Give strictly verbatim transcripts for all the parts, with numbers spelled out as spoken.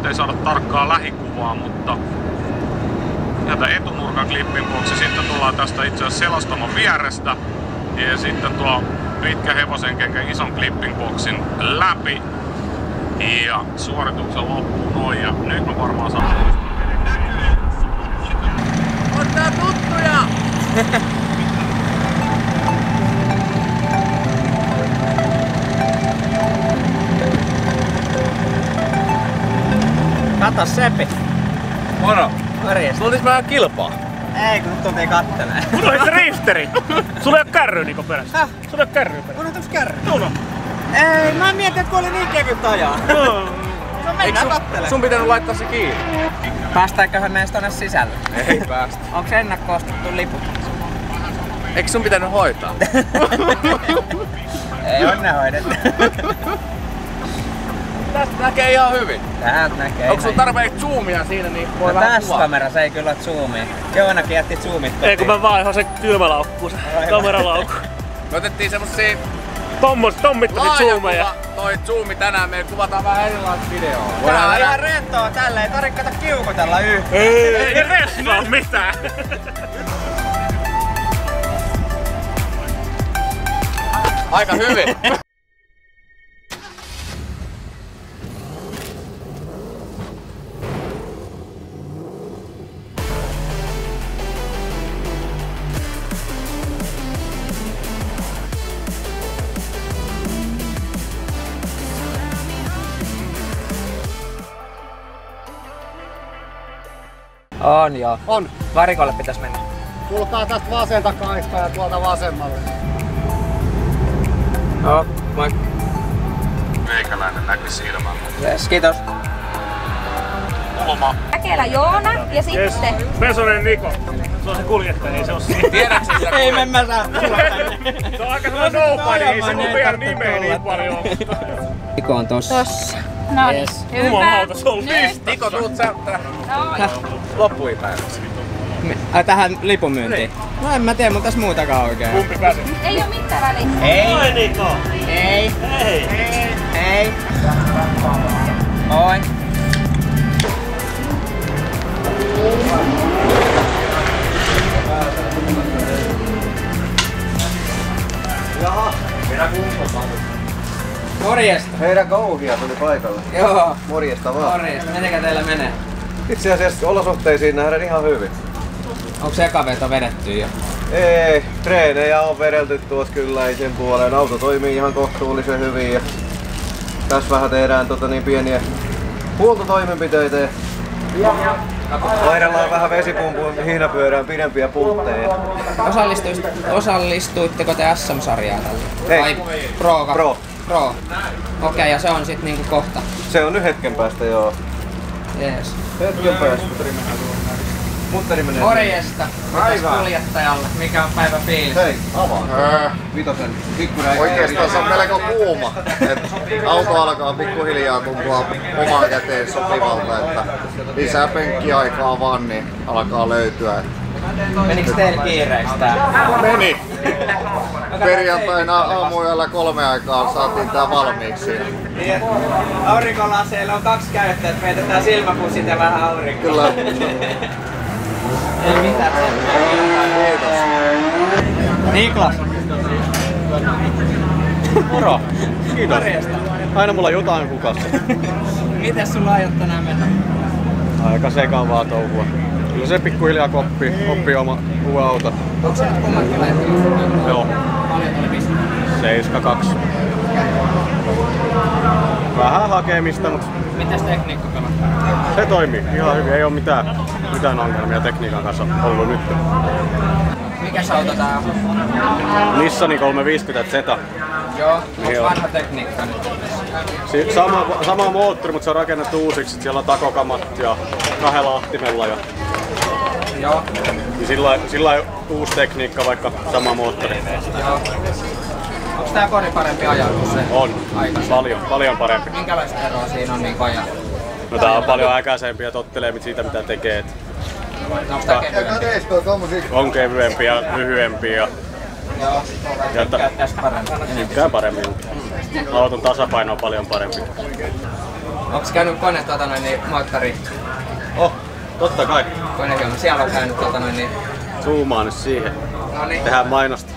ei saada tarkkaa lähikuvaa, mutta sieltä etunurkan klippinboksi sitten tullaan tästä itse asiassa selastamon vierestä ja sitten tuo pitkä hevosen kengän ison clippingboksin läpi ja suorituksen loppuun noin ja nyt mä varmaan saan. On tää tuttuja! Kato Seppi! Moro! Morjens! Tultis vähän kilpaa. Ei, kun nyt tultiin kattelee. Unohdit se rifteri! Sulla ei oo kärryä Niko perässä. Häh? Sulla ei oo kärryä perässä. Unohtuks kärry? Uno! Ei, mä mietin, et kun oli niin kevyt ajaa. No mennään kattelee. Sun pitänyt laittaa se kiinni. Päästäänköhän näistä tonne sisälle? Ei päästä. Onks ennakko ostettu liput? Eikö sun pitänyt hoitaa? Ei onne hoidettu. Tästä näkee ihan hyvin. Täältä näkee. Onko sun tarpeeksi zoomia siinä, niin voi no, vähän tässä kuvaa. kamerassa ei kyllä oo zoomia. Joonakin jätti zoomit kotiin. Ei kun mä vaihan se kylmälaukkuun, se kameralaukku. Me otettiin semmosia Tommos, tommittasit zoomeja. laajakuva, toi zoomi tänään, me kuvataan vähän erilaista videoa. Tää on ihan rentoa tälle, ei tarvitse kato kiukutella yhtään. Ei, ei ressaa mitään. Aika hyvin. On joo. On. Varikolle pitäis mennä. Tulkaa tästä vasenta kaista ja tuolta vasemmalle. Joo, moi. Meikäläinen näki silmään. Yes, kiitos. Kulma. Mäkelä Joona ja sitten... Yes. Pesonen Niko. Se on se kuljettaja, ei se oo siinä. Tiedätkö sä? Ei me mä saa tulla tänne. Se on aika sellainen nobody, ei se mun vielä nimeä niin paljon. Niko on tossa. Tossa. No niin, Yes. hyvä. Jumalauta, se on lista. Niko, tuut sä No, loppuipäiväksi. Ai tähän lipun myyntiin? No en mä tiedä, mutta tässä muutakaan oikein. Kumpi pääsee? ei oo mitään väliä. Ei. Oi Niko! Ei. Ei! Ei. Moi. Morjesta. Heidän kauhia tuli paikalle. Joo. Morjesta vaan. Morjesta. Mitenkä teillä menee? Itse asiassa olosuhteisiin nähdään ihan hyvin. Onko ekaveto vedetty jo? Ei, treenejä on vedelty tuossa kyllä ei sen puoleen. Auto toimii ihan kohtuullisen hyvin ja tässä vähän tehdään tota niin pieniä huoltotoimenpiteitä. Vaihdellaan vähän vesipumpun hihnapyörään pidempiä puntteja. Osallistuitteko te S M-sarjaan tällä? Ei. Vai Pro? Pro. Pro. Okei, okay, ja se on sit niinku kohta. Se on nyt hetken päästä joo. Jees. Hetken päästä. Mutteri menee. Morjesta. Mitäs Päivää. kuljettajalle? Mikä on päivä fiilis? Hei, avaa. Öö. Vitosen pikkuräikä. Oikeastaan se on melko kuuma. Et auto alkaa pikkuhiljaa tuntua omaan käteen sopivalta, että lisää penkkiaikaa vaan, niin alkaa löytyä. Meniks teillä kiireeks tää? Meni! Perjantaina aamuyöllä kolme aikaa saatiin tää valmiiksi. Niin, aurinkolaseilla on kaksi käyttöä, että peitetään silmäpussit ja vähän aurinkoa. Kyllä. Ei mitään. Kiitos. Niklas. Moro. Kiitos. Morjesta. Aina mulla jotain hukassa. Mites sulla aiot tänään mennä? Aika sekavaa touhua. Kyllä se pikkuhiljaa koppi, oppii oma uusi auto. Onko se nyt kummatkin lähtenyt? Joo. Paljon tuli pistää? seitsemän kaksi. Vähän hakemista, mutta Mites tekniikka pelaa? se toimii ihan hyvin. Ei oo mitään, mitään ongelmia tekniikan kanssa ollut nyt. Mikäs auto tää on? Nissani kolmesataaviisikymmentä Z. Joo, onks Joo. vanha tekniikka nyt? Si- sama, sama moottori, mutta se on rakennettu uusiksi. Siellä on takokamat ja kahdella ahtimella. Ja, Joo. niin sillä, sillä uusi tekniikka, vaikka sama moottori. Joo. Onks tää kori parempi ajaa kuin se? On. Aikaisemmin. Paljon, paljon parempi. Minkälaista eroa siinä on niin ajaa? No tää on paljon äkäisempi ja tottelee siitä mitä tekee. Et Onks tää kevyempi? on kevyempi ja lyhyempi ja Joo. Ja Tykkää tästä paremmin. tykkään paremmin. Auton tasapaino on paljon parempi. Onks käynyt kone tota noin niin moottori? Oh, totta kai. Konehioma. Siellä on käynyt tota noin niin. Zoomaa nyt siihen. Noniin. Tehdään mainosta.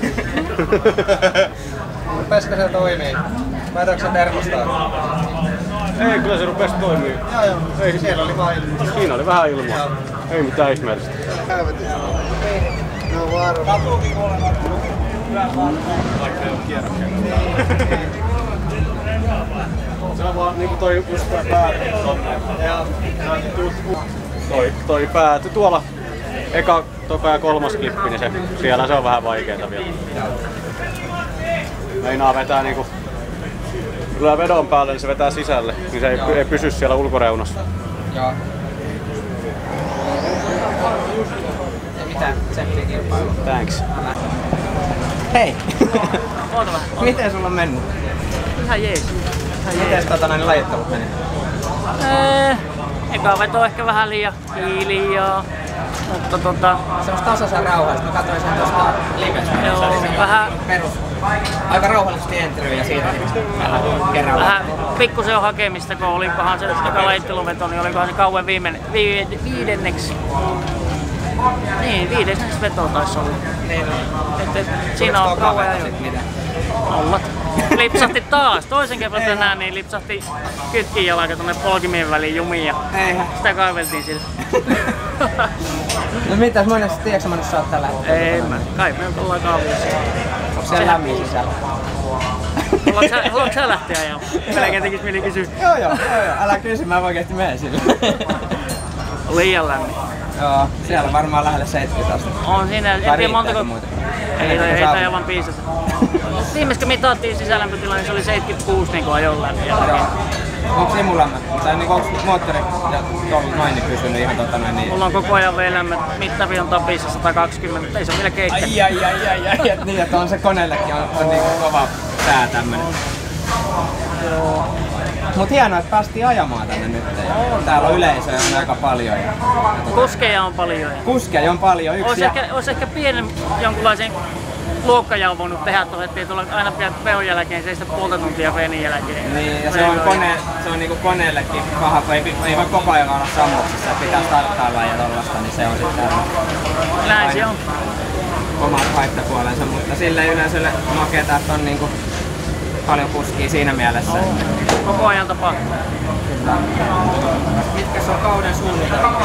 Rupesko se toimii? Laitoinko se termostaa? Ei, kyllä se rupesi toimii. Joo joo. Ei, siellä oli vaan ilmaa. Siinä oli vähän ilmaa. Joo. Ei mitään ihmeellistä. Helvetistä. No varmaan. Katuukin kuulemma. Hyvä vaan. Vaikka ei oo kierroksia. Se on vaan niinku toi just tää pääty tonne. Joo. Toi, toi pääty tuolla. Eka, toka ja kolmas klippi, niin se, siellä se on vähän vaikeeta vielä. Meinaa vetää niinku... Kyllä vedon päälle, niin se vetää sisälle, niin se ei, ei pysy siellä ulkoreunassa. Joo. Ja mitä tsemppiä kilpailu? Thanks. Hei! Oota vähän. Miten sulla on mennyt? Ihan jees. Miten tota noin lajittelut meni? Eee, eka veto ehkä vähän liian hiljaa. Mutta tota... Semmosta tasaisen rauhallista. Mä katsoin sen tosta livestä. Joo, Se oli se vähän... perus. Aika rauhallisesti entry ja siitä vähän kerralla. Vähän pikkusen on hakemista, kun olikohan se eka lajitteluveto, niin olikohan se kauan viimeinen, vi, viidenneksi. Niin, viidenneksi veto taisi olla. Niin on. Et, et, siinä on kauan ja nollat. Lipsahti taas. Toisen kerran tänään niin lipsahti kytkin jalka tonne polkimien väliin jumiin ja Eihän. sitä kaiveltiin sillä. No mitäs monesti, tiedätkö monesti sä oot tällä hetkellä? Ei mä, kai me ollaan kaaviossa. Onko siellä lämmin sisällä? Haluatko sä, haluatko sä lähteä ajamaan? Melkein tekis mieli kysyä. Joo joo, joo joo, älä kysy, mä oikeesti menen sillä. Liian lämmin. Joo, siellä varmaan lähelle seitsemänkymmentä astetta. On siinä, en tiedä montako... Ei, ei, ei tai aivan piisassa. Viimeis kun mitattiin sisälämpötila, niin se oli seitsemänkymmentäkuusi niin ajon lämmin. Onko simulämmö? Tai niinku onks moottori ja tuolla noin niin pysynyt ihan tota noin niin? Mulla on koko ajan V-lämmöt, mittari on tapissa sata kaksikymmentä, ei se ole vielä keikkä. Ai ai ai ai ai, et niin, että on se koneellekin on, on niinku kova sää tämmönen. Joo. Mut hienoa, että päästiin ajamaan tänne nyt. Täällä on yleisöä on aika paljon. Ja... Kuskeja on paljon. Ja... Kuskeja on paljon. Yksi Ois ja... ehkä, ois ehkä pienen jonkunlaisen luokkajaon voinut tehdä tuohon, ettei tulla aina pian peon jälkeen seistä puolta tuntia veenin jälkeen. Niin, ja se on, kone, se on niinku koneellekin paha, kun ei, ei voi koko ajan olla sammuksessa, että pitää starttailla ja tollasta, niin se on sitten näin se on. Omat haittapuolensa, mutta sille yleisölle makeeta, että on niinku paljon kuskia siinä mielessä. Oh. Koko ajan tapahtuu. Mitkä se on kauden suunnitelma?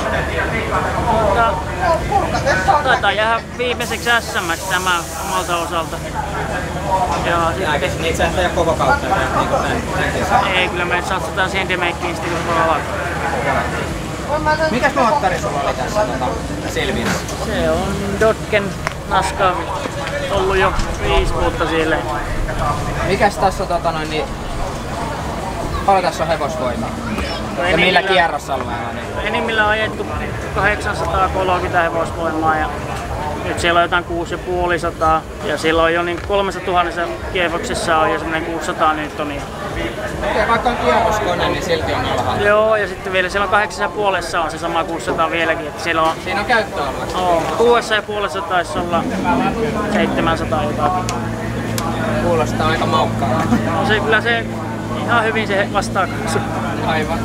Taitaa jäädä viimeiseksi S M:ksi tämä omalta osalta. Ja sitten... Niitä sä ei ole koko kautta niin kuin tän, ei, kyllä me satsataan siihen demakein sitten kun alkaa. Mikäs moottori sulla oli tässä tota, Silviassa? Se on Dodgen Nascar. Ollut jo viisi vuotta sille. Mikäs tässä on tota noin niin... Paljon tässä on hevosvoimaa? No ja millä kierrosalueella? Niin? Enimmillä on ajettu kahdeksansataakolmekymmentä hevosvoimaa ja nyt siellä on jotain kuusi ja puoli sataa ja silloin jo niin kolmessatuhannessa kierroksessa on jo semmoinen kuusisataa newtonia. Okei, vaikka on kierroskone, niin silti on alhaalla. Joo, ja sitten vielä siellä on kahdeksan ja puolessa on se sama kuusisataa vieläkin. Että siellä on, siinä on käyttöalueeksi. On, kuudessa ja puolessa taisi olla seitsemänsataa jotakin. Kuulostaa aika maukkaa. No se kyllä se ihan hyvin se vastaa. Aivan.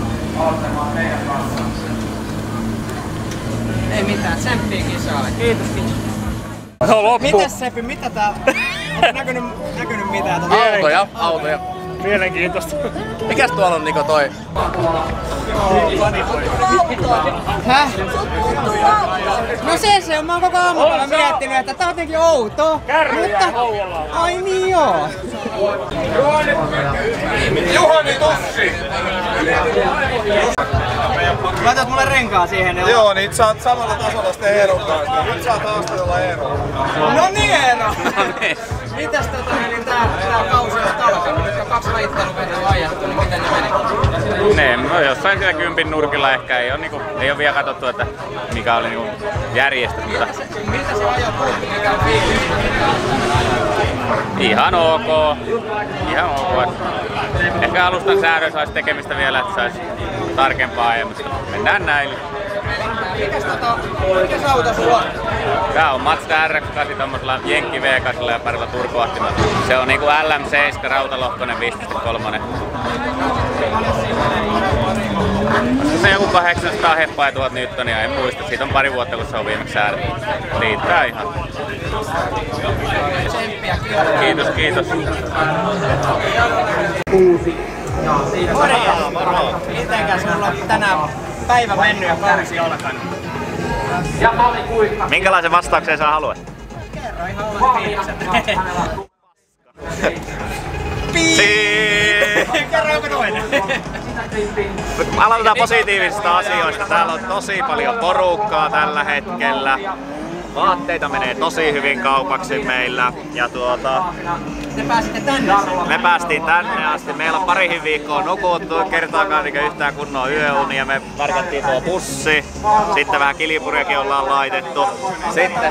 Ei mitään, tsemppiä kisaa. Kiitos, kiitos. No loppu. Mitäs Seppi, mitä tää... Onko näkynyt, näkynyt mitään? Tuota? Autoja, autoja. Mielenkiintoista. Mikäs tuolla on Niko toi? Häh? No se se on, mä oon koko aamupäivän miettinyt, että tää on jotenkin outo. Kärryjä mutta... Houvolaa. Ai niin joo. Juhani Tossi! Laitat mulle renkaa siihen. Joo, joo, niin sä oot samalla tasolla sitten Eeron kanssa. Nyt sä oot haastatella Eeron. No niin Eero! Mitäs tota, niin tää, tää kausi on alkanut? Nyt on kaksi lajitteluvetoa ajattu, niin miten ne meni? Ne, no jossain siellä kympin nurkilla ehkä ei ole, niinku, ei ole vielä katsottu, että mikä oli niinku järjestys, mutta miltä se ajo puhuttu? Mikä on fiilis? ihan ok. Ihan ok. Ehkä alustan säädöissä olisi tekemistä vielä, että saisi tarkempaa ajamista. Mennään näin. Mikäs tota, mikäs auto sulla on? Tää on Mazda R X kahdeksan tommosella Jenkki V kahdeksan ja parilla turboahtimella. Se on niinku L M seitsemän rautalohkoinen viisi pilkku kolme. Se on joku kahdeksansataa heppaa ja tuhat newtonia, en muista. Siitä on pari vuotta kun se on viimeksi säädetty. Riittää ihan. Kiitos, kiitos. Morjens! Moro! Mitenkäs sulla on tänään päivä mennyt ja kausi alkanut? Minkälaisen vastauksen sä haluat? Kerro ihan omat fiilikset. Kerroinko toinen? Aloitetaan positiivisista asioista. Täällä on tosi paljon porukkaa tällä hetkellä. Vaatteita menee tosi hyvin kaupaksi meillä. Ja tuota, Te pääsitte tänne? me päästiin tänne asti. Meillä on parihin viikkoa nukuttu, kertaakaan niin yhtään kunnon yöunia. Me värkättiin tuo bussi. Sitten vähän kilipurjakin ollaan laitettu. Sitten...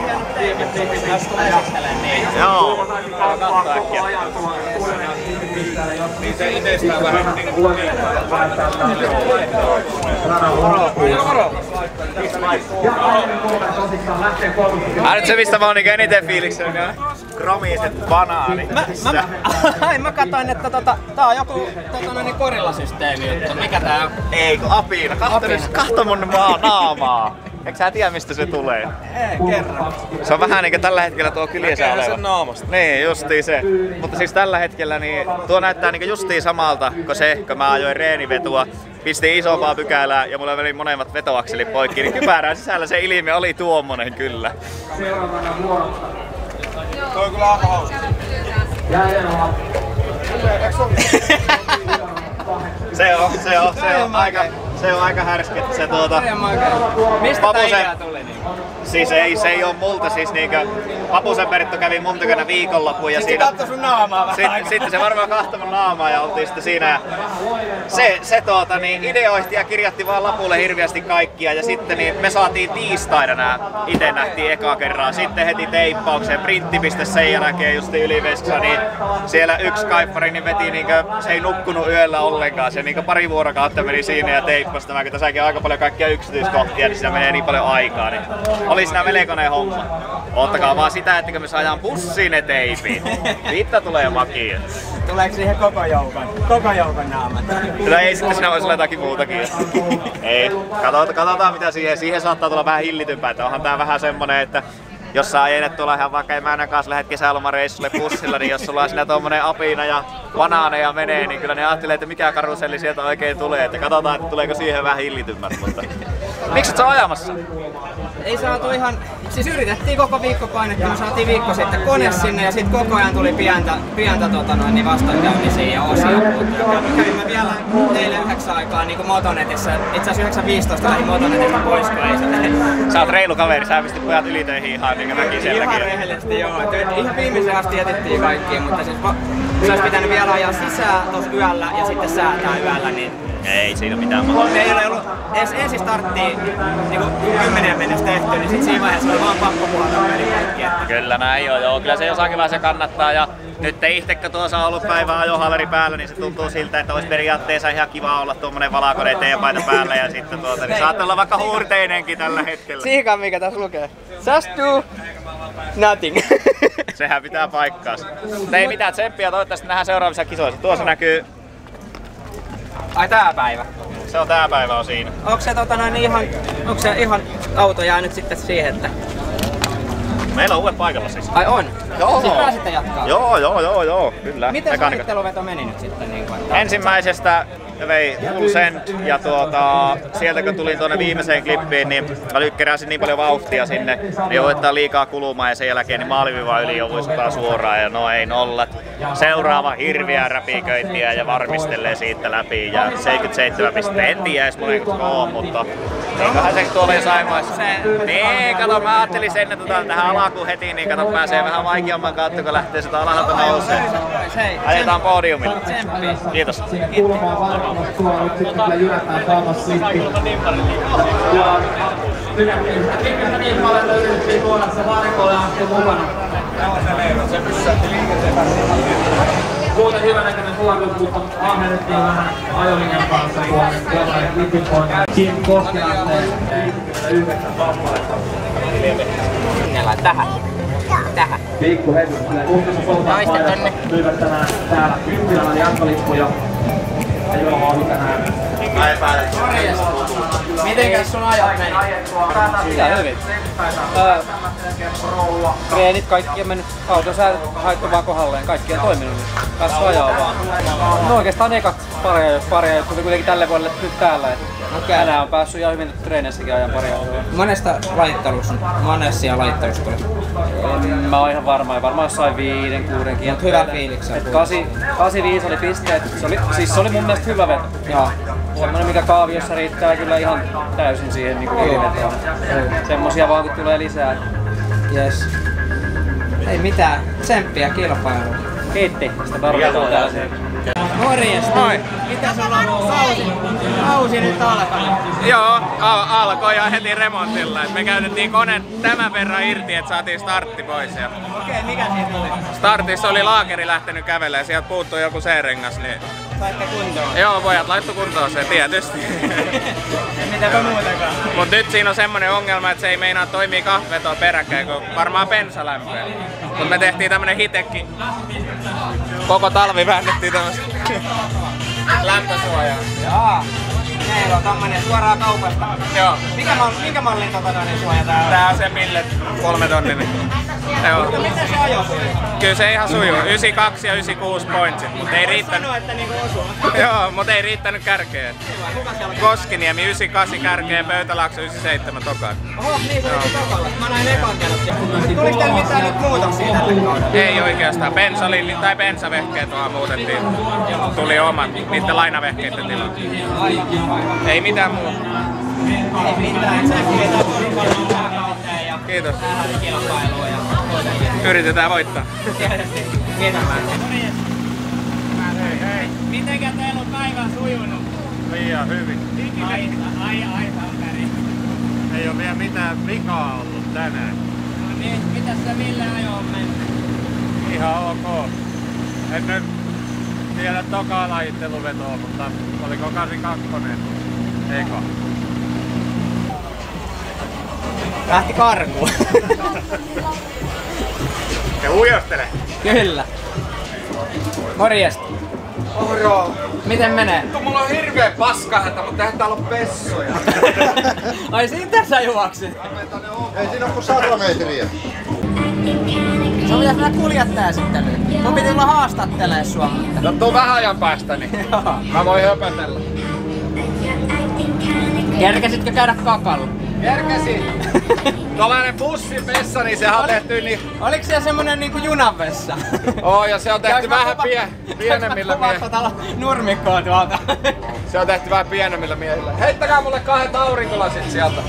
Joo, katso äkkiä. Ai nyt se mistä mä oon niinku eniten fiiliksellä, kromiiset banaanit. Mä, mä, ai, mä katsoin, että tota, tää on joku tota, niin korillasysteemi juttu. Mikä tää on? Ei kun apiina, kahto, kahto mun maa, naamaa. Eikö sä tiedä mistä se tulee? Ei, kerro. Se on vähän niinku tällä hetkellä tuo kyljessä oleva. sen naamasta. Niin, justiin se. Mutta siis tällä hetkellä niin tuo näyttää niinku justiin samalta kuin se, kun mä ajoin reenivetua. Pistin isompaa pykälää ja mulla meni monemmat vetoakselit poikki, niin kypärän sisällä se ilme oli tuommoinen kyllä. Toi on kyllä aika hauska. Se on, se on, se on aika, se on aika härski, että se tuota... Mistä tää idea tuli? Siis ei, se ei oo multa, siis niinkö Papusen Perttu kävi mun tykönä viikonloppuun ja Siis siinä... se katsoi sun naamaa vähän sit, aikaa. Sitten se varmaan kahtoi mun naamaa ja oltiin sitten siinä ja se, se tuota niin ideoitti ja kirjatti vaan lapulle hirveästi kaikkia ja sitten niin me saatiin tiistaina nää, ite nähtiin ekaa kerran, sitten heti teippaukseen, printtipiste sen jälkeen justi Yliveskassa, niin siellä yksi kaippari niin veti niinkö, se ei nukkunut yöllä ollenkaan, se niinkö pari vuorokautta meni siinä ja teippasi tämä, kun tässäkin on aika paljon kaikkia yksityiskohtia, niin siinä menee niin paljon aikaa, niin oli siinä melkoinen homma. Ottakaa vaan sitä, että me saadaan bussiin ne teipit. Viitta tulee makia. Tuleeko siihen koko joukon? Koko joukon naamat? No ei, sitten siinä voisi olla jotakin muutakin. Ei, katsotaan, katsotaan mitä siihen. Siihen saattaa tulla vähän hillitympää. Että onhan tää vähän semmonen, että jos sä ajenet tuolla ihan vaikka Emänän kanssa lähdet kesälomareissulle bussilla, niin jos sulla on siinä tommonen apina ja banaaneja menee, niin kyllä ne ajattelee, että mikä karuselli sieltä oikein tulee. Että katsotaan, että tuleeko siihen vähän hillitymmät. Mutta... Miksi et sä ajamassa? Ei saatu ihan... Siis yritettiin koko viikko painettua, me saatiin viikko sitten kone sinne ja sitten koko ajan tuli pientä, pientä tota noin, niin vastoinkäymisiä ja osia puuttua. Kävimme vielä eilen yhdeksän aikaa niin kuin Motonetissä. Itse asiassa yhdeksän viisitoista lähdin Motonetista pois, kun ei se... Sä oot reilu kaveri, sä pistit pojat ylitöihin ihan niin kuin väkiselläkin. Ihan rehellisesti joo. Ihan viimeisen asti jätettiin kaikkiin, mutta siis se olisi pitänyt vielä ajaa sisään tuossa yöllä ja sitten säätää yöllä, niin... Ei siinä mitään mahdollista. Me ei ole ollut edes ensi starttiin niin kymmenen mennessä tehty, niin sit siinä vaiheessa oli vaan pakko puhata peli kaikki. Että... Kyllä näin on, joo. Kyllä se jossakin vaiheessa kannattaa. Ja nyt itse kun tuossa on ollut päivä ajohaleri päällä, niin se tuntuu siltä, että olisi periaatteessa ihan kiva olla tuommoinen valakone teepaita päällä ja sitten tuota, niin saattaa olla vaikka huurteinenkin tällä hetkellä. Siikaan mikä tässä lukee. Just do nothing. Sehän pitää paikkaansa. Ei mitään tsemppiä, toivottavasti nähdään seuraavissa kisoissa. Tuossa näkyy... Ai tää päivä? Se on tää päivä on siinä. Onko se, tota, noin, ihan, onko se ihan auto jää nyt sitten siihen, että... Meillä on uudet paikalla siis. Ai on? Joo. Siis pääsitte jatkaa? Joo, joo, joo, joo, kyllä. Miten suunnitteluveto meni nyt sitten? Niin kuin, että... Ensimmäisestä vei full send ja tuota, sieltä kun tulin tuonne viimeiseen klippiin, niin mä keräsin niin paljon vauhtia sinne, niin joudutaan liikaa kulumaan ja sen jälkeen niin maaliviivan yli joudutaan suoraan ja no ei nollat. Seuraava hirviä räpiköintiä ja varmistelee siitä läpi ja seitsemänkymmentäseitsemän pistettä. En tiedä edes monenko on, mutta eiköhän se tuolla jossain vaiheessa. Niin, kato, mä ajattelin sen, että tuota, tähän alakuun heti, niin kato, pääsee vähän vaikeamman kautta, kun lähtee sitä alhaalta nousee. Ajetaan podiumille. Kiitos. Tuolla nyt sitten kyllä jyrätään kauas sitten. Ja tykkästä niin paljon, että yritettiin tuoda se varikolle asti mukana. Se pysähti liikenteen. muuten hyvänäköinen suoritus, mutta ahennettiin vähän ajolinjan kanssa tuonne tuollainen Clipping Point. Kim Koskilanteen neljäkymmentäyhdeksän kappaletta. Kuunnellaan tähän. Tähän. Pikku hetki. Kuhkissa poltaan paikassa myyvät tänään täällä Kymppilällä jatkolippuja. Ja Juha ohi tänään. Mä epäilen. Mitenkäs sun ajat meni? Kyllä hyvin. Öö, treenit kaikki on mennyt, autosäädöt haettu vaan kohdalleen, kaikki on toiminut. Päässyt ajaa vaan. No oikeastaan ekat paria, paria jotka oli kuitenkin tälle vuodelle nyt täällä. Okay. Tänään on päässyt ihan hyvin treeneissäkin ajan paria. Monesta laittelusta, monessa laittelusta tuli? Mä oon ihan varma, ja varmaan jossain viiden, kuuden kiinni. Hyvä fiiliksi. kahdeksankymmentäviisi oli pisteet, se oli, siis se oli mun mielestä hyvä veto. Joo. Semmonen mikä kaaviossa riittää kyllä ihan täysin siihen niinku ilmetoon. Semmosia vaan kun tulee lisää. Yes. Ei mitään, tsemppiä kilpailuun. Kiitti, sitä tarvitaan täällä. Morjesta! Moi! Mitä sulla on kausi, kausi nyt alkanut? Joo, al- alkoi ja heti remontilla. Et me käytettiin koneen tämän verran irti, että saatiin startti pois. Ja Okei, okay, mikä siitä tuli? startissa oli laakeri lähtenyt kävelemään, sieltä puuttui joku C-rengas. Niin... Saitte kuntoon? Joo, pojat laittu kuntoon se, tietysti. Mitäpä muutakaan? Mut nyt siinä on semmonen ongelma, että se ei meinaa toimii kahvetoa peräkkäin, kun varmaan bensa lämpöä. Mut me tehtiin tämmönen hitekki. Koko talvi väännettiin tämmöstä lämpösuojaa. Jaa. Meillä on tommonen suoraan kaupasta. Joo. Mikä, mal, minkä mallin tota toinen suoja tää on? Tää on se mille kolme tonninen. Joo. Mutta miten se ajo sujuu? Kyllä se ihan sujuu. yhdeksänkymmentäkaksi ja yhdeksänkymmentäkuusi pointsit, mut ei riittänyt. Sanoa, että niinku osuu. Joo, mut ei riittänyt kärkeen. Koskiniemi yhdeksänkymmentäkahdeksan kärkeen, Pöytälaakso yhdeksänkymmentäseitsemän tokaan. Oho, niin se oli tokalla. Mä näin ekan kerran. Tuliko teillä mitään nyt muutoksia tälle kaudelle? Ei oikeastaan. Bensalin tai bensavehkeet vaan muutettiin. Tuli omat, niitten lainavehkeiden tilaan. Ei mitään muuta. Ei mitään. Se pitää porukalla vähän kauteen ja Kiitos. vähän kilpailua ja Yritetään voittaa. tietysti. Kiitos. Mitenkä teillä on päivä sujunut? Liian hyvin. Ai, ai, ai, Tamperi. Ei oo vielä mitään vikaa ollut tänään. No niin, mitäs se Ville ajo on mennyt? Ihan ok. En nyt tiedä tokaa lajitteluvetoa, mutta oliko kahdeksankymmentäkaksi eka? Lähti karkuun. Se ujostele. Kyllä. Morjesta. Moro! Miten menee? Mulla on hirveä paskahätä, mutta eihän täällä oo pessoja. Ai siitä sä juoksit? Ei siinä oo kuin sata metriä. Sun pitäis mennä kuljettaja sitten nyt. Mun piti tulla haastattelee sua. No tuon vähän ajan päästä, niin mä voin höpötellä. Kerkesitkö käydä kakalla? Kerkesin! Tuollainen bussivessa, niin sehän on tehty niin... Oliko siellä semmonen niinku junanvessa? Oo, ja se on tehty vähän pie, pienemmillä miehillä. Nurmikkoa tuolta. Se on tehty vähän pienemmillä miehillä. Heittäkää mulle kahdet aurinkolasit sieltä.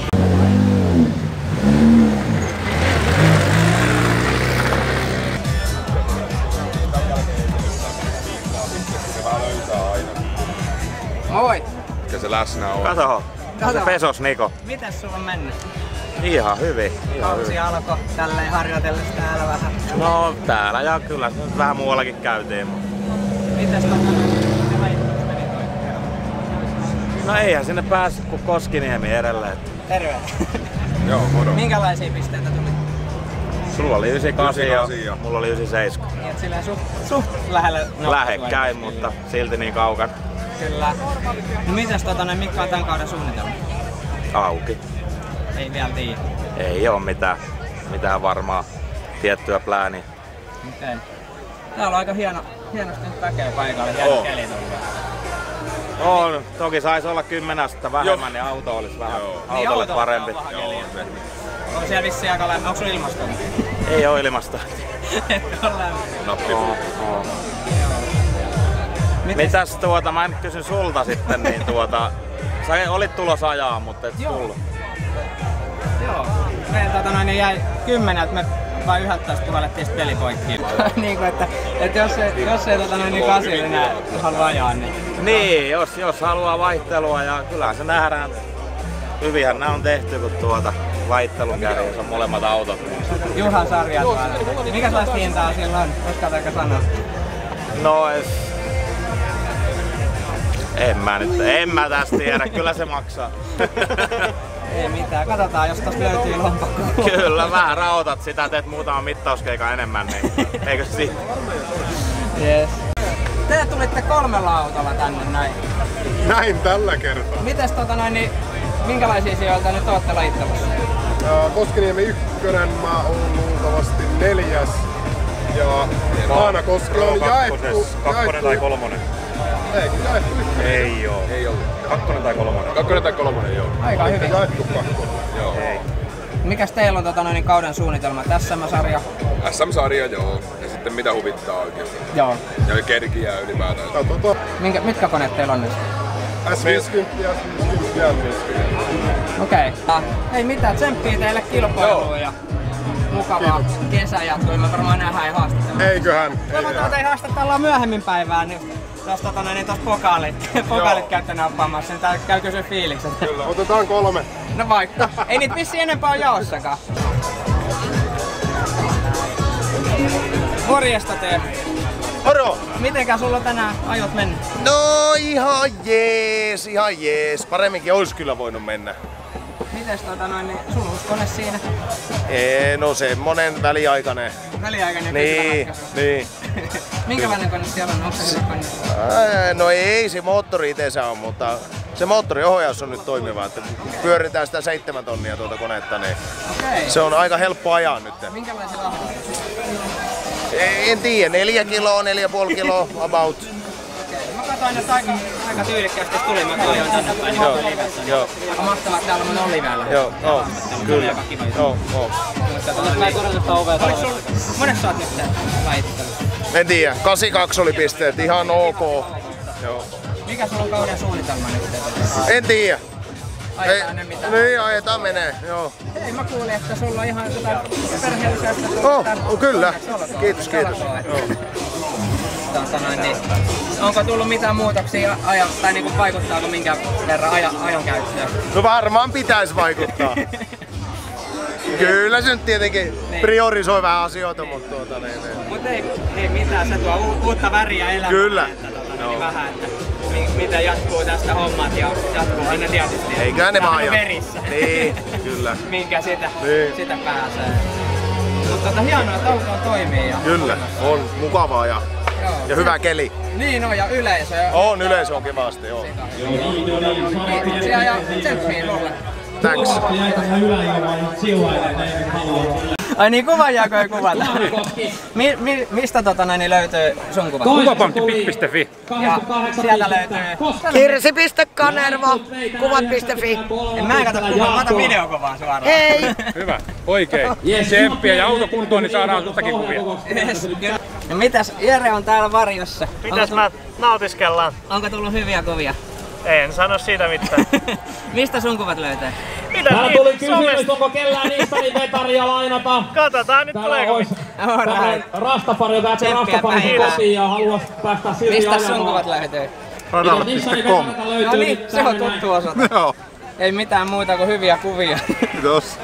Moi! Mikä se läsnä on? Kato. Kato. Se pesos Niko. Mitäs sulla on mennyt? Ihan hyvin. Ihan Kausi hyvin. alkoi tälleen harjoitellessa täällä vähän. No täällä ja kyllä vähän muuallakin käytiin. Mutta... Mitäs tota? No eihän sinne päässyt kuin Koskiniemi edelleen. Terve. Joo, moro. Minkälaisia pisteitä tuli? Sulla oli yhdeksänkymmentäkahdeksan ja yhdeksänkymmentäkahdeksan. mulla oli yhdeksänkymmentäseitsemän. Niin et silleen suht, suht lähellä. Lähekkäin, mutta silti niin kaukana. Kyllä. No mitäs tota noin, mitkä on tän kauden suunnitelma? Auki. Ei vielä tiedä. Ei oo mitään, mitään varmaa tiettyä plääniä. Miten? Täällä on aika hieno, hienosti nyt väkeä paikalle. Hieno Oo. keli tullut. On, toki sais olla kymmenen astetta vähemmän, niin auto olisi vähän Niin, autolle auto parempi. on paha keli. On siellä vissiin aika lämmin. Onko sun ilmasto? Ei oo ilmasta. Et ole lämmin. Oo, oo. Mitäs tuota, mä en kysyn sulta sitten, niin tuota, sä olit tulossa ajaa, mutta et tullut. Joo. Meidän tota noin jäi kymmeneltä, me vain yhdeltätoista puhallettiin sit peli poikki. niinku että, että jos ei, jos ei tota noin niin kasi enää halua ajaa, niin... Niin, jos, jos haluaa vaihtelua ja kyllä se nähdään. Hyvinhän nämä on tehty, kun tuota vaihtelun kärjessä on molemmat autot. Juhan sarjat vaan. Mikäslaista hintaa sillä on? Uskaltaako sanoa? No es... En mä nyt, en mä tästä tiedä, kyllä se maksaa. Ei mitään, katsotaan jos tosta löytyy lompakko. Kyllä, vähän rautat sitä, teet muutaman mittauskeikan enemmän, niin eikö se siitä? Yes. Te tulitte kolmella autolla tänne näin. Näin tällä kertaa. Mites tota noin, niin minkälaisia sijoilta nyt ootte lajittelussa? Koskiniemi ykkönen, mä oon luultavasti neljäs. Ja Aana Koski on jaettu. Kakkonen tai kolmonen? Eikin jaettu ykkönen. Ei oo. Ei ollut. Kakkonen tai kolmonen? Kakkonen tai kolmonen, joo. Aika hyvin. Jaettu kakkonen, joo. Ei. Mikäs teillä on tota noin, kauden suunnitelma? S M-sarja? S M-sarja, joo. Ja sitten mitä huvittaa oikeastaan. Joo. Ja kerkiä ylipäätään. Katsotaan. Minkä, mitkä koneet teillä on nyt? S viisikymmentä ja S viisikymmentä ja M viisikymmentä. Okei. Okay. Ei mitään, tsemppiä teille kilpailuun ja mukavaa kesä jatkuu. Me varmaan nähdään ja haastattelua. Eiköhän. Toivottavasti ei haastattelua myöhemmin päivään. Niin jos tota, niin tos pokaalit, pokaalit käytte nappaamassa, niin tää käy kysyä fiilikset. Kyllä. Otetaan kolme. No vaikka. Ei niitä vissiin enempää ole jaossakaan. Morjesta te. Moro! Mitenkä sulla tänään ajot mennyt? No ihan jees, ihan jees. Paremminkin olisi kyllä voinut mennä. Mites tota noin, niin sulhuskone siinä? Ee, no semmonen väliaikainen. Väliaikainen Niin, niin. Minkälainen kone siellä on? Onko se hyvä kone? Ää, no ei se moottori itse on, mutta se moottoriohjaus on nyt toimiva. Että pyöritään sitä seitsemän tonnia tuota konetta, niin Okei. se on aika helppo ajaa nyt. Minkälaisella on? En tiedä, neljä kiloa, neljä puoli kiloa about. Mä katsoin, että aika, aika tyylikkäästi tuli. Mä katsoin tänne päin, niin katsoin livessä. Joo. Aika mahtavaa, että täällä on livellä. Joo, joo, kyllä. Joo, joo. Monessa sä oot nyt lajittelussa? En tiedä, kahdeksankymmentäkaksi oli pisteet, ihan ok. Joo. Mikä sulla on kauden suunnitelma nyt? En tiedä. Ajetaan ne mitä? Niin, ajetaan menee, joo. Hei, mä kuulin, että sulla on ihan jotain perheellisestä. Oh, oh, kyllä. Kiitos, kiitos. Tota noin, niin, onko tullut mitään muutoksia aja, tai niinku vaikuttaako minkä verran aja, ajon käyttöön? No varmaan pitäisi vaikuttaa. Kyllä se nyt tietenkin priorisoi vähän asioita, mutta tuota niin, niin. Mut ei, ei mitään, se tuo u- uutta väriä elämään. Kyllä. Että, tota, niin vähän, että mi- mitä jatkuu tästä hommat ja jatkuu aina tietysti. Eiköhän ne vaan jatkuu. Verissä. Niin, kyllä. Minkä sitä, niin. sitä pääsee. Mutta tota, hienoa, että auto toimii. Ja kyllä, on mukavaa ja, ja hyvä keli. Niin on, ja yleisö. On, yleisö on kivasti, joo. Kiitoksia ja tsemppiä sulle. Thanks. Ai niin, kuvan jakoi kuvata. Mi, mi, mistä tota näin löytyy sun kuvat? Kuvapankki piste fi. Ja sieltä löytyy... Kirsi piste kanerva, kuvat piste fi. En mä en kato kuvaa, mä otan videokuvaa suoraan. Hei! Hyvä, oikein. Tsemppiä ja autokuntoon, niin saadaan sustakin kuvia. Yes. No mitäs, Jere on täällä varjossa. Mitäs mä nautiskellaan? Onko tullut hyviä kuvia? En sano siitä mitään. Mistä sun kuvat löytää? Mitä Täällä niin, tuli kysymys, somesta? onko kellään niistä niin vetaria lainata. Katsotaan nyt tuleeko. Tällainen Rastafari, joka jätti Rastafarin kotiin ja haluaisi päästä silti ajamaan. Mistä sun kuvat löytyy? Radar piste com. No niin, se on tuttu osoite. Joo. Ei mitään muuta kuin hyviä kuvia. Kiitos.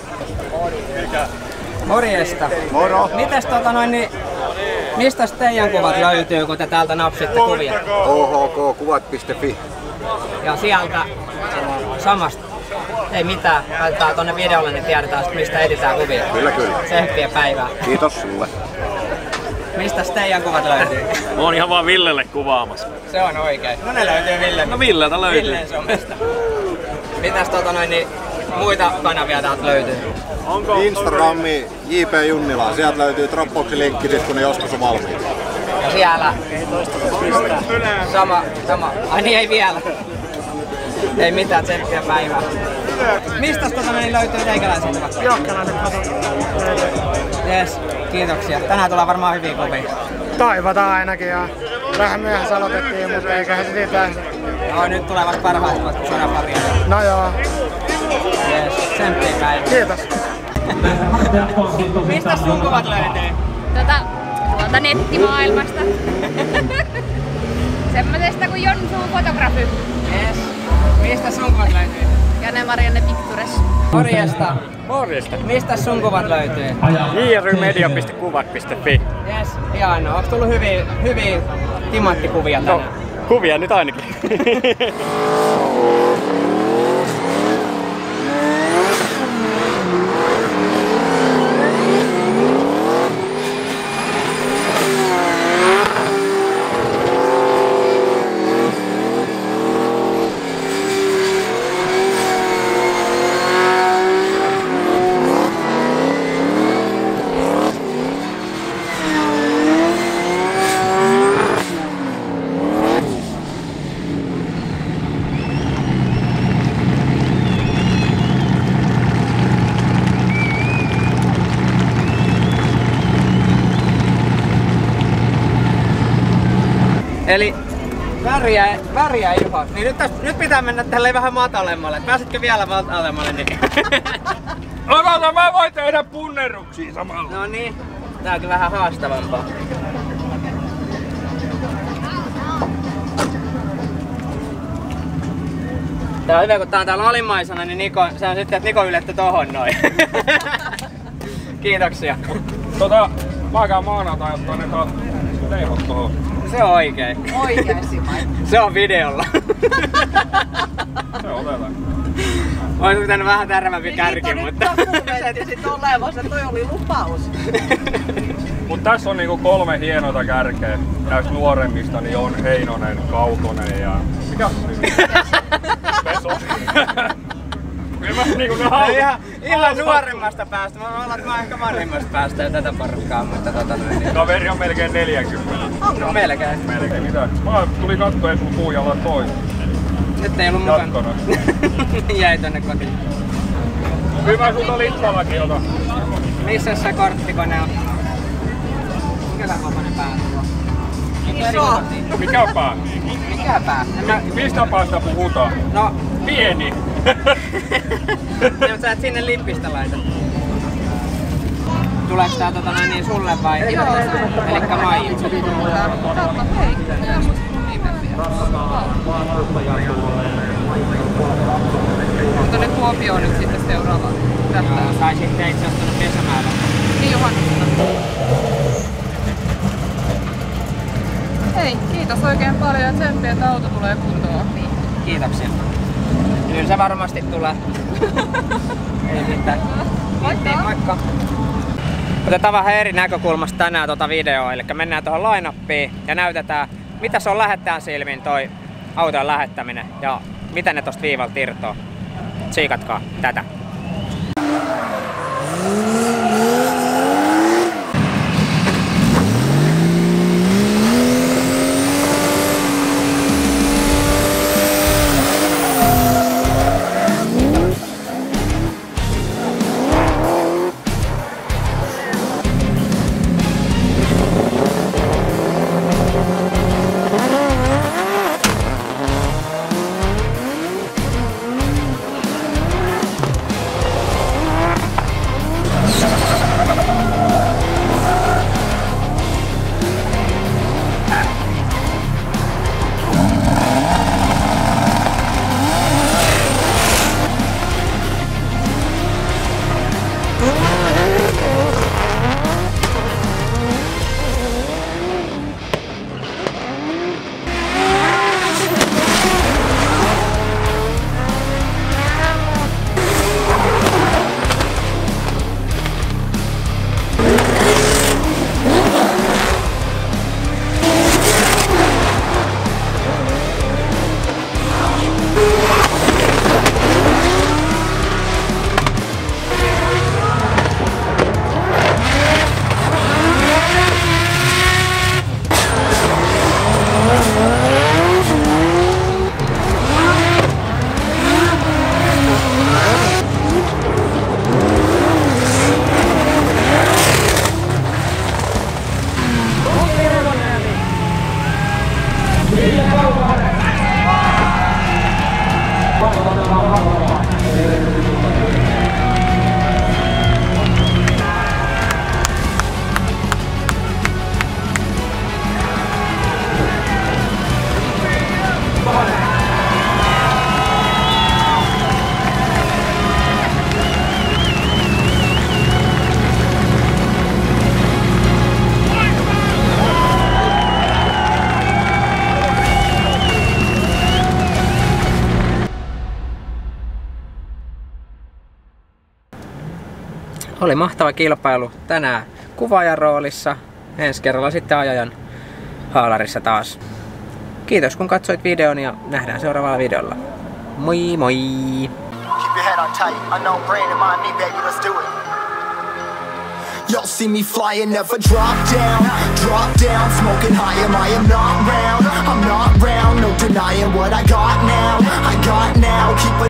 Morjesta. Moro. Mites tota noin niin, mistä teidän kuvat löytyy, kun te täältä napsitte kuvia? O H K kuvat piste fi. Ja sieltä samasta. Ei mitään, laitetaan tonne videolle, niin tiedetään mistä editään kuvia. Kyllä, kyllä. Tsemppiä päivää. Kiitos sulle. Mistäs teidän kuvat löytyy? Mä oon ihan vaan Villelle kuvaamassa. Se on oikein. No ne löytyy Ville. No Villeltä löytyy. Villeen somesta. Mitäs tota noin, niin muita kanavia täältä löytyy? Onko Instagrami J P Junnila, sieltä löytyy Dropboxin linkki sit kun ne joskus on valmiita. Ja siellä sama, sama, ai niin ei vielä. Ei mitään, tsemppiä päivää. Mistä tota niin löytyy teikäläisen kuvat? Johkelainen kato. Jes, kiitoksia. Tänään tulee varmaan hyviä kuvia. Toivotaan ainakin ja vähän myöhässä aloitettiin, mutta eiköhän se siitä. No nyt tulee vasta parhaat kuvat, kun saadaan pari. No joo. Jes, tsemppiä päivää. Kiitos. Mistä sun kuvat löytyy? Tota, tuolta nettimaailmasta. Semmoisesta kuin Jonsu Photography. Jes. Mistä sun kuvat löytyy? Jane Marianne Pictures. Morjesta. Morjesta. Mistä sun kuvat löytyy? j r media piste kuvat piste fi. Jes, hienoa. Onko tullut hyviä, hyviä timanttikuvia tänään? No, kuvia nyt ainakin. Eli väriä, väriä Juho. Niin nyt, täs, nyt pitää mennä tälleen vähän matalemmalle. Pääsitkö vielä matalemmalle? Niin? Ota, mä voin tehdä punnerruksia samalla. No niin. Tää onkin vähän haastavampaa. Tää on hyvä, kun tää on täällä alimmaisena, niin Niko, se on sitten, että Niko ylettä tohon noin. Kiitoksia. Tota, mä käyn maanantai ottaa ne taas leivot tohon. Se on oikein. Oikeesti vai? Se on videolla. Se otetaan. Ois pitänyt vähän tärvämpi kärki, mutta... Dokumentti sit olemassa, toi oli lupaus. Mut tässä on niinku kolme hienota kärkeä. Näistä nuoremmista niin on Heinonen, Kaukonen ja... Mikä? Peso. Kyllä mä niinku ne haluan. Ihan, ihan nuoremmasta päästä. Mä olen mä ehkä vanhimmasta päästä ja tätä porukkaa, mutta tota noin. Niin. Kaveri on melkein neljäkymmentä. Onko melkein? Melkein, mitä? Mä tulin katsoa, että mun puujalat pois. Nyt ei ollut mukana. Jäi tonne kotiin. Hyvä sulta lippallakin ota. Missä se korttikone on? Mikä kokoinen pää tuo? Iso. Mikä on pää? Mikä pää? Mä... Mistä päästä puhutaan? No... Pieni. Niin, sä et sinne lippistä laita. Tuleeko tää tota noin niin sulle vai? Joo. Elikkä Maiju. Kautta, hei. Tää on musta mun nime vielä. On tonne Kuopioon nyt sitten seuraava. Joo, sai sitten itse asiassa tuonne Pesämäärä. Niin juhannuksena. Hei, kiitos oikein paljon ja tsemppiä, että auto tulee kuntoon. Kiitoksia. Kyllä se varmasti tulee. Ei mitään. Kiitti, moikka. Otetaan vähän eri näkökulmasta tänään tuota videoa, eli mennään tuohon line-upiin ja näytetään, mitä se on lähettäjän silmin toi autojen lähettäminen ja miten ne tosta viivalta irtoaa. Tsiikatkaa tätä. Oli mahtava kilpailu tänään kuvaajan roolissa. Ensi kerralla sitten ajajan haalarissa taas. Kiitos kun katsoit videon ja nähdään seuraavalla videolla. Moi moi! Keep your head on tight, unknown brain in mind me, baby, let's do it. Y'all see me flying, never drop down, drop down, smoking high, am I am not round, I'm not round, no denying what I got now, I got now, keep it